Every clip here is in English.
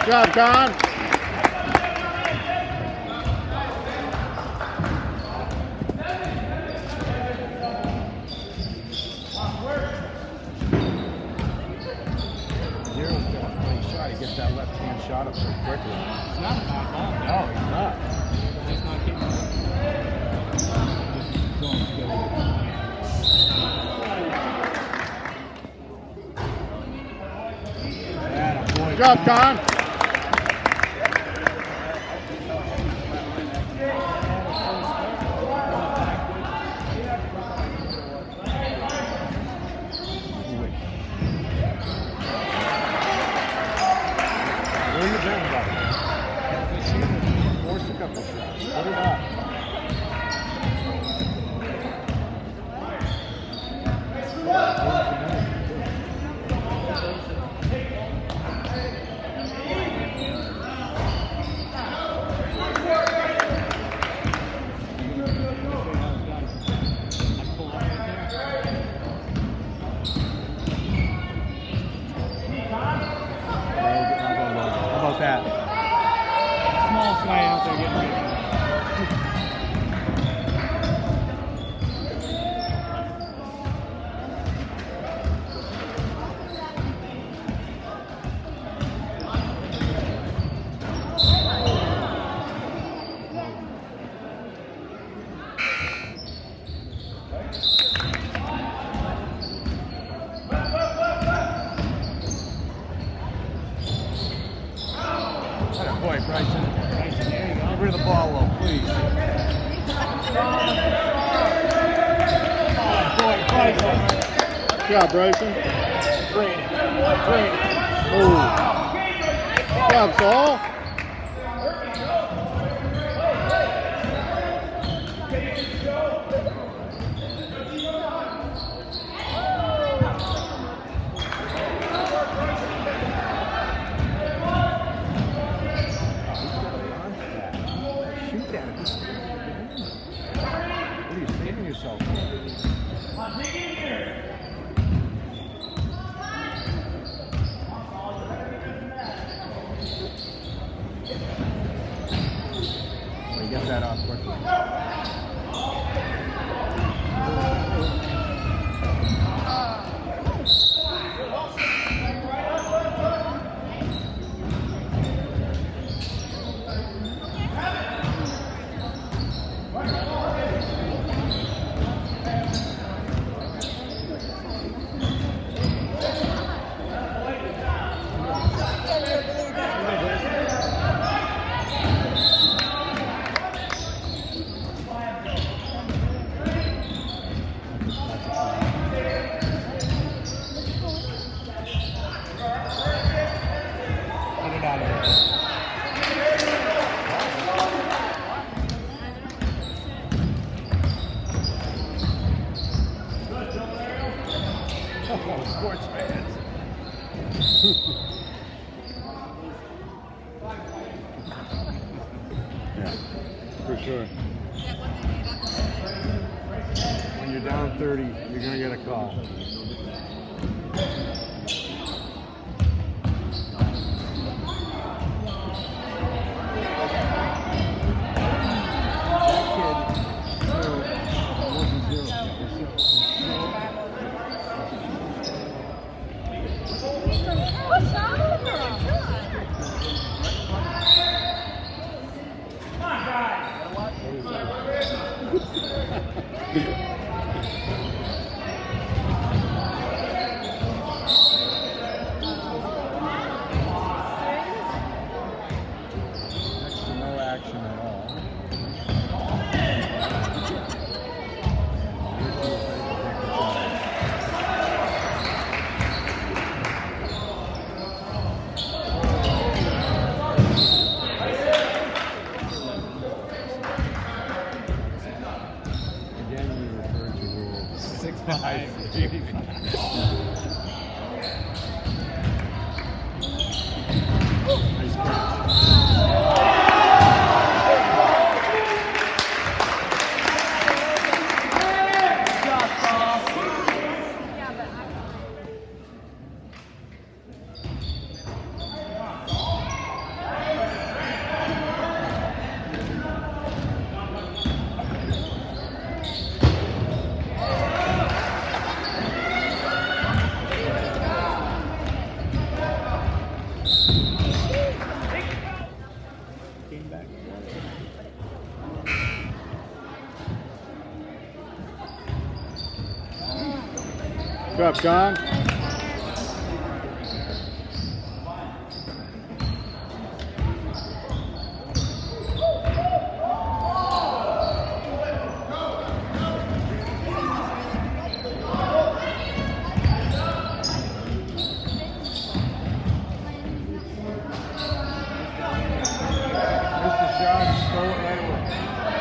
job, Con. Zero's got a funny shot. He gets that left-hand shot up so quickly. It's not a bad ball. No, he's not. He's not getting Good job, Con. Where you been, buddy? Force a couple shots. Put it up. How about that? small sway out there getting ready. Boy, Bryson. Get rid of the ball, though, please. Boy, Bryson. Good job, Bryson. Great. Oh. Good job, Saul. What are you saving yourself for? Well, you get that off quickly. Get it out of here. Oh, sports fans. Yeah, for sure. When you're down 30, you're going to get a call. Next to no action at all. Again, we refer to rule 6-5. Nice catch. Good job, John. Missed the shot and stole it right away.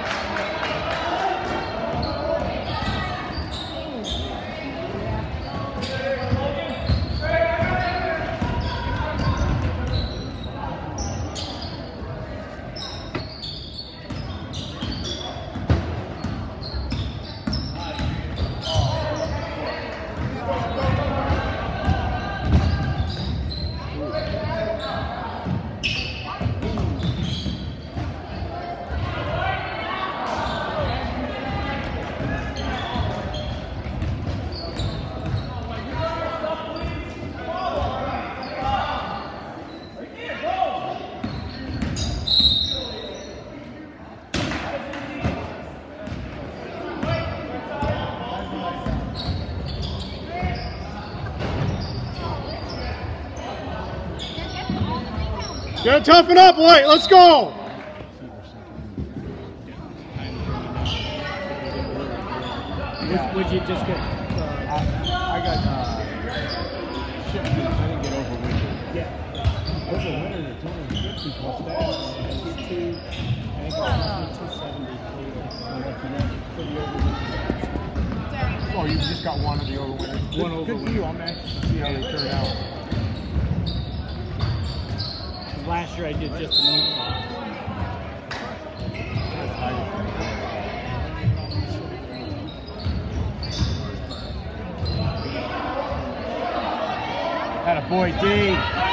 Gotta toughen up, White. Let's go. Would you just get? I got shipped. I didn't get overweight. Yeah. Overweight at 250 plus that. 2, I think it was 270 for the overweight. Oh, you just got one of the overwinners. One Good for you. I'm anxious to see how they turn out. Last year I did just the new class. Had a boy, D.